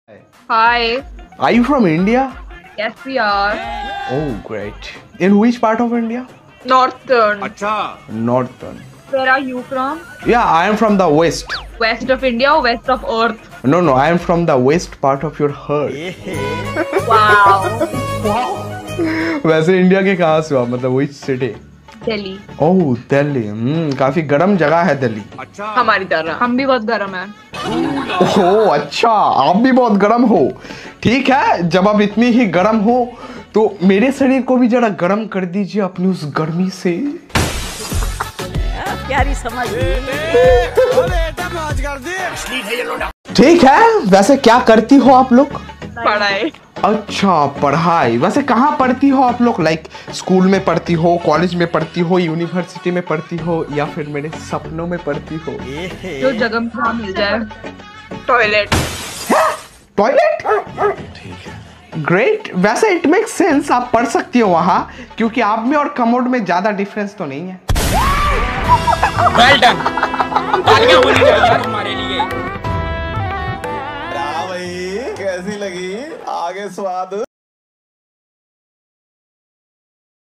Hi. Are you from India? Yes, we are. Oh, great. In which part of India? Northern. Northern. Where are you from? Yeah, I am from the west. West of India or west of Earth? No, I am from the west part of your heart. Wow. वैसे India के कहाँ से हो आप? मतलब which city? Delhi. ओह दिल्ली। काफी गर्म जगह है दिल्ली। हमारी तरह हम भी बहुत गर्म हैं। ओह अच्छा, आप भी बहुत गर्म हो। ठीक है, जब आप इतनी ही गर्म हो तो मेरे शरीर को भी जरा गर्म कर दीजिए अपनी उस गर्मी से। प्यारी समझ। ठीक है, वैसे क्या करती हो आप लोग? पढ़ाई। अच्छा, पढ़ाई। वैसे कहाँ पढ़ती हो आप लोग? लाइक स्कूल में पढ़ती हो, कॉलेज में पढ़ती हो, यूनिवर्सिटी में पढ़ती हो, या फिर मेरे सपनों में पढ़ती हो? जो जगह में जहाँ मिल जाए। टॉयलेट। टॉयलेट? ठीक है, ग्रेट। वैसे इट मेक सेंस, आप पढ़ सकती हो वहाँ, क्योंकि आप में और कमोड में ज्यादा डिफरेंस तो नहीं है। Well done. तालियां होनी चाहिए तुम्हारे लिए। कैसी लगी? आगे स्वाद।